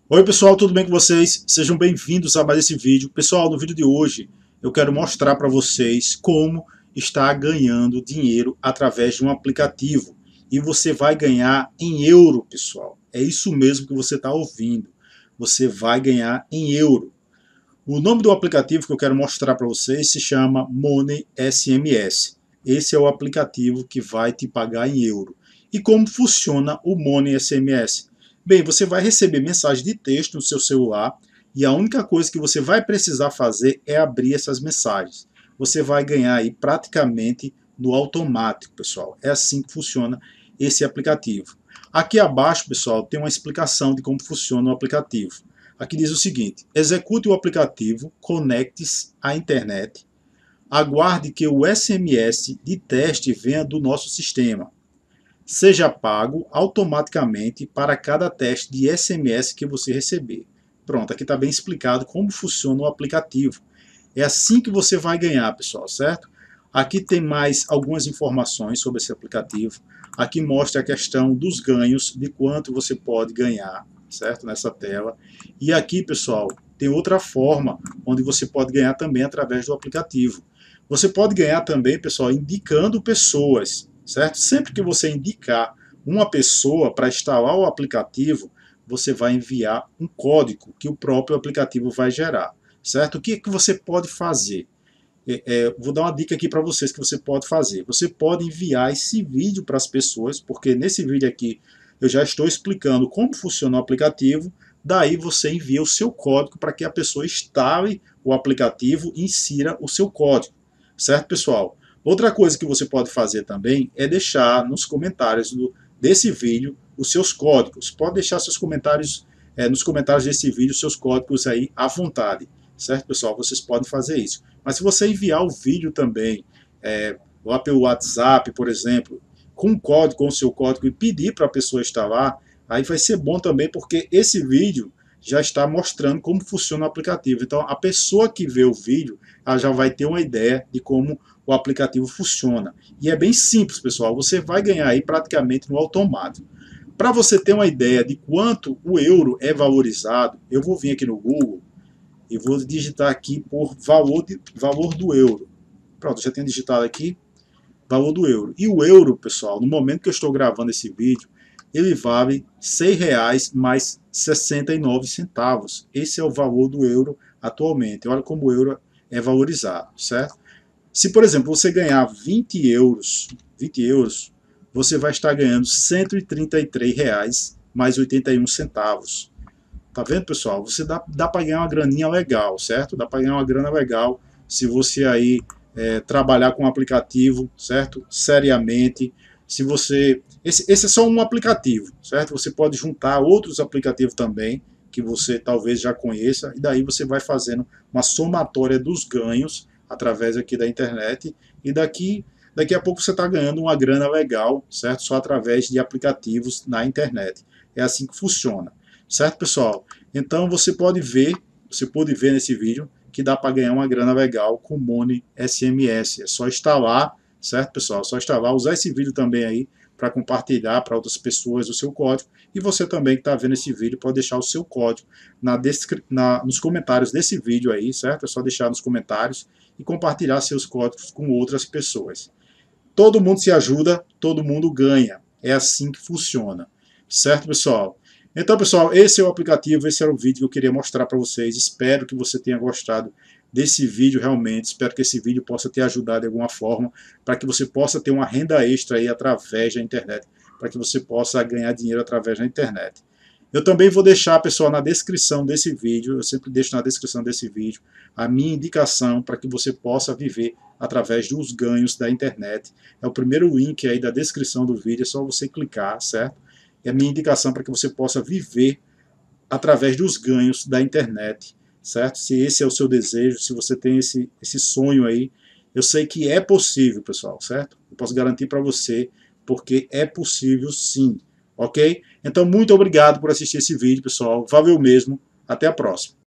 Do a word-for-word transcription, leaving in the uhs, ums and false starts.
Oi pessoal, tudo bem com vocês? Sejam bem-vindos a mais esse vídeo. Pessoal, no vídeo de hoje eu quero mostrar para vocês como estar ganhando dinheiro através de um aplicativo. E você vai ganhar em euro, pessoal. É isso mesmo que você está ouvindo. Você vai ganhar em euro. O nome do aplicativo que eu quero mostrar para vocês se chama Money S M S. Esse é o aplicativo que vai te pagar em euro. E como funciona o Money S M S? Bem, você vai receber mensagem de texto no seu celular e a única coisa que você vai precisar fazer é abrir essas mensagens. Você vai ganhar aí praticamente no automático, pessoal. É assim que funciona esse aplicativo. Aqui abaixo, pessoal, tem uma explicação de como funciona o aplicativo. Aqui diz o seguinte: execute o aplicativo, conecte-se à internet, aguarde que o S M S de teste venha do nosso sistema. Seja pago automaticamente para cada teste de S M S que você receber. Pronto, aqui está bem explicado como funciona o aplicativo. É assim que você vai ganhar, pessoal, certo? Aqui tem mais algumas informações sobre esse aplicativo. Aqui mostra a questão dos ganhos, de quanto você pode ganhar, certo? Nessa tela. E aqui, pessoal, tem outra forma onde você pode ganhar também através do aplicativo. Você pode ganhar também, pessoal, indicando pessoas, certo? Sempre que você indicar uma pessoa para instalar o aplicativo, você vai enviar um código que o próprio aplicativo vai gerar, certo? O que, que você pode fazer? É, é, vou dar uma dica aqui para vocês que você pode fazer. Você pode enviar esse vídeo para as pessoas, porque nesse vídeo aqui eu já estou explicando como funciona o aplicativo. Daí você envia o seu código para que a pessoa instale o aplicativo e insira o seu código. Certo, pessoal? Outra coisa que você pode fazer também é deixar nos comentários do, desse vídeo os seus códigos. Pode deixar seus comentários é, nos comentários desse vídeo, seus códigos aí à vontade. Certo, pessoal? Vocês podem fazer isso. Mas se você enviar o vídeo também, é, lá pelo WhatsApp, por exemplo, com o código, com o seu código e pedir para a pessoa instalar, aí vai ser bom também, porque esse vídeo já está mostrando como funciona o aplicativo. Então, a pessoa que vê o vídeo, ela já vai ter uma ideia de como o aplicativo funciona. E é bem simples, pessoal. Você vai ganhar aí praticamente no automático. Para você ter uma ideia de quanto o euro é valorizado, eu vou vir aqui no Google e vou digitar aqui por valor, de, valor do euro. Pronto, já tenho digitado aqui valor do euro. E o euro, pessoal, no momento que eu estou gravando esse vídeo, ele vale seis reais mais sessenta e nove centavos. Esse é o valor do euro atualmente. Olha como o euro é valorizado, certo? Se, por exemplo, você ganhar vinte euros, vinte euros, você vai estar ganhando cento e trinta e três reais mais oitenta e um centavos. Tá vendo, pessoal? Você dá, dá para ganhar uma graninha legal, certo? Dá para ganhar uma grana legal se você aí é, trabalhar com um aplicativo, certo? Seriamente. Se você... Esse, esse é só um aplicativo, certo? Você pode juntar outros aplicativos também, que você talvez já conheça, e daí você vai fazendo uma somatória dos ganhos através aqui da internet, e daqui, daqui a pouco você está ganhando uma grana legal, certo? Só através de aplicativos na internet. É assim que funciona. Certo, pessoal? Então você pode ver, você pode ver nesse vídeo que dá para ganhar uma grana legal com Money S M S. É só instalar, certo, pessoal? É só instalar, usar esse vídeo também aí para compartilhar para outras pessoas o seu código. E você também que está vendo esse vídeo pode deixar o seu código na na, nos comentários desse vídeo aí, certo? É só deixar nos comentários e compartilhar seus códigos com outras pessoas. Todo mundo se ajuda, todo mundo ganha. É assim que funciona. Certo, pessoal? Então, pessoal, esse é o aplicativo, esse era o vídeo que eu queria mostrar para vocês. Espero que você tenha gostado desse vídeo realmente. Espero que esse vídeo possa te ajudar de alguma forma, para que você possa ter uma renda extra aí através da internet, para que você possa ganhar dinheiro através da internet. Eu também vou deixar, pessoal, na descrição desse vídeo, eu sempre deixo na descrição desse vídeo, a minha indicação para que você possa viver através dos ganhos da internet. É o primeiro link aí da descrição do vídeo, é só você clicar, certo? É a minha indicação para que você possa viver através dos ganhos da internet, certo? Se esse é o seu desejo, se você tem esse, esse sonho aí, eu sei que é possível, pessoal, certo? Eu posso garantir para você, porque é possível sim, ok? Então, muito obrigado por assistir esse vídeo, pessoal. Valeu mesmo. Até a próxima.